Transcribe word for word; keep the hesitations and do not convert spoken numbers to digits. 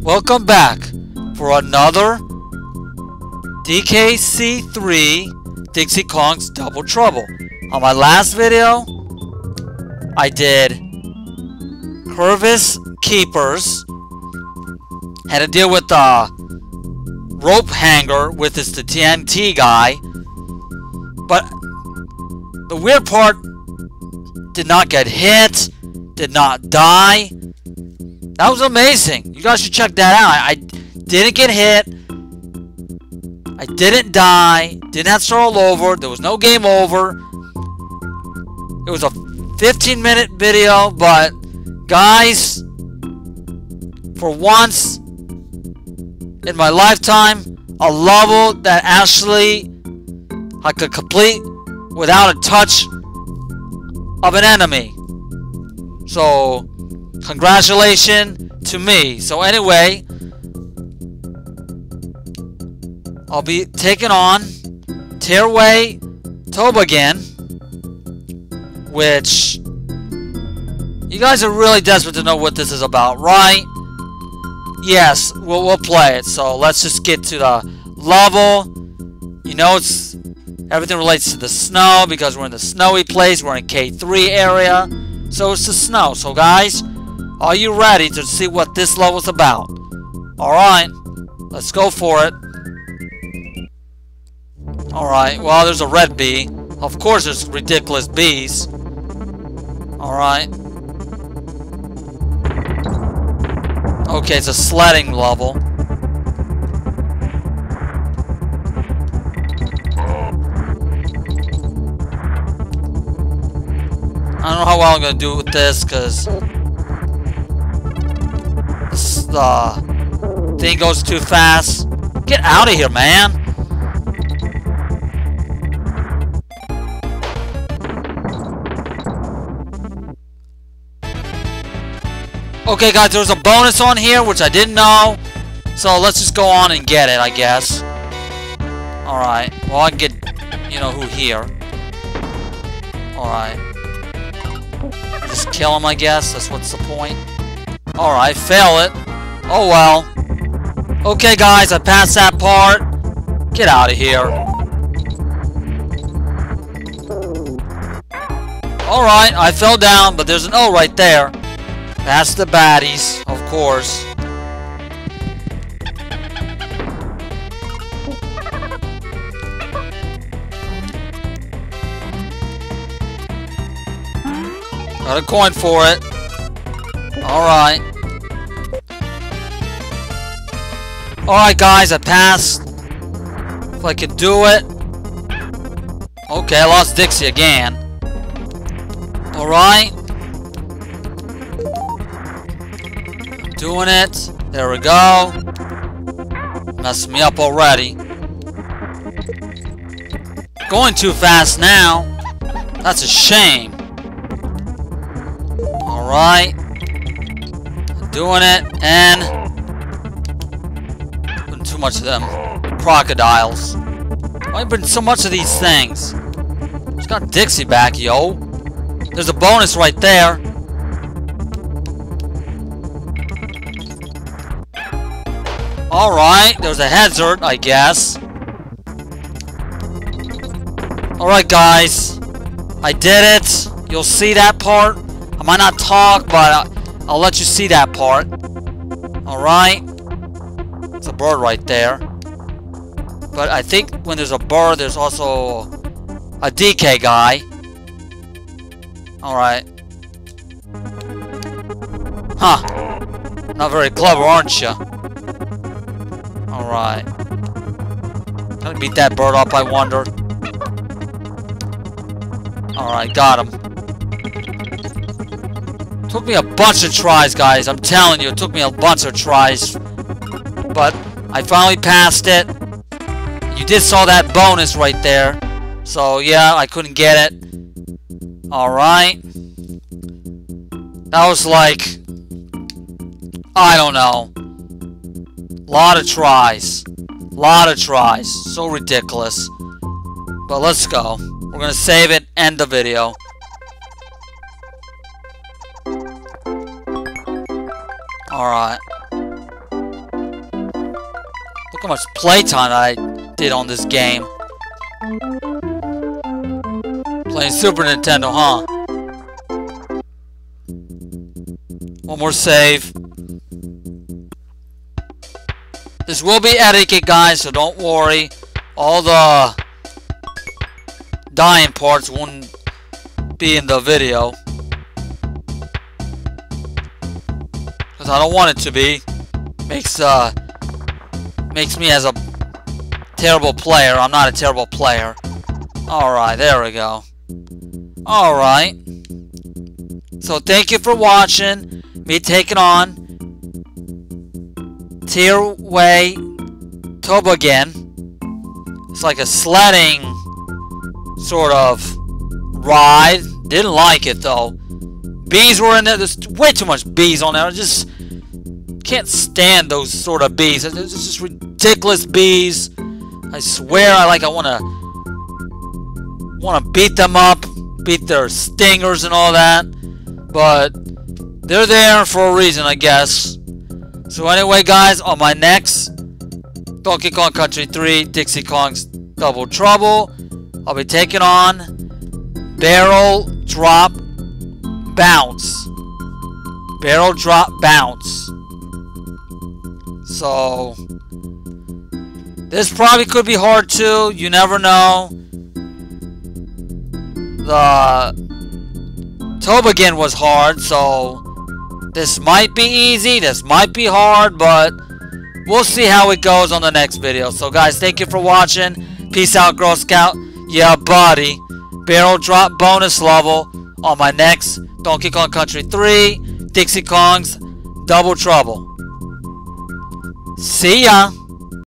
welcome back for another D K C three Dixie Kong's Double Trouble. On my last video, I did Curvis Keepers, had to deal with the rope hanger with this the T N T guy, but the weird part, did not get hit, did not die. That was amazing. You guys should check that out. I, I didn't get hit. I didn't die. Didn't have to start all over. There was no game over. It was a fifteen minute video, but guys, for once in my lifetime, a level that actually I could complete without a touch of an enemy. So, congratulations to me. So anyway, I'll be taking on Tearaway Toboggan, which you guys are really desperate to know what this is about, right? Yes, we'll, we'll play it. So let's just get to the level. You know, it's everything relates to the snow because we're in the snowy place. We're in K three area, so it's the snow. So guys, are you ready to see what this level's about? Alright, let's go for it. Alright, well, there's a red bee. Of course there's ridiculous bees. Alright. Okay, it's a sledding level. I don't know how well I'm going to do with this, because the thing goes too fast. Get out of here, man! Okay, guys, there's a bonus on here, which I didn't know. So let's just go on and get it, I guess. Alright, well, I can get, you know, who here. Alright. Just kill him, I guess. That's what's the point. Alright, fail it. Oh well. Okay, guys, I passed that part. Get out of here. Alright, I fell down, but there's an O right there. That's the baddies, of course. Got a coin for it. Alright. Alright, guys, I passed. If I could do it. Okay, I lost Dixie again. Alright. Doing it. There we go. Messed me up already. Going too fast now. That's a shame. Alright. Doing it, and putting too much of them crocodiles. Why putting so much of these things? Just got Dixie back, yo. There's a bonus right there. Alright, there's a hazard, I guess. Alright, guys. I did it. You'll see that part. I might not talk, but I'll let you see that part. Alright. It's a bird right there. But I think when there's a bird, there's also a D K guy. Alright. Huh. Not very clever, aren't you? Alright. Can I beat that bird up, I wonder? Alright, got him. Took me a bunch of tries, guys. I'm telling you, it took me a bunch of tries. But I finally passed it. You did saw that bonus right there. So, yeah, I couldn't get it. Alright. That was like, I don't know. Lot of tries. Lot of tries. So ridiculous. But let's go. We're gonna save it, end the video. Alright. Look how much playtime I did on this game. Playing Super Nintendo, huh? One more save. This will be edited, guys, so don't worry. All the dying parts won't be in the video. Because I don't want it to be. Makes, uh, makes me as a terrible player. I'm not a terrible player. Alright, there we go. Alright. So thank you for watching me taking on Tearaway Toboggan. It's like a sledding sort of ride. Didn't like it though. Bees were in there. There's way too much bees on there. I just can't stand those sort of bees. It's just ridiculous bees. I swear, I like. I wanna wanna beat them up, beat their stingers and all that. But they're there for a reason, I guess. So anyway, guys, on my next Donkey Kong Country three Dixie Kong's Double Trouble, I'll be taking on Barrel Drop Bounce. Barrel Drop Bounce. So this probably could be hard too. You never know. The Toboggan was hard, so this might be easy, this might be hard, but we'll see how it goes on the next video. So guys, thank you for watching. Peace out, Girl Scout. Yeah, buddy. Barrel drop bonus level on my next Donkey Kong Country three Dixie Kong's Double Trouble. See ya!